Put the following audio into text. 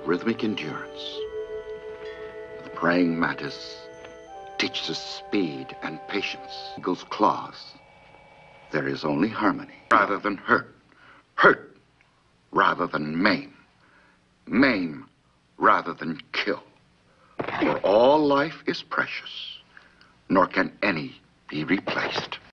rhythmic endurance. The praying mantis teaches us speed and patience. Eagle's claws. There is only harmony rather than hurt. Hurt rather than maim. Maim rather than kill. For all life is precious, nor can any be replaced.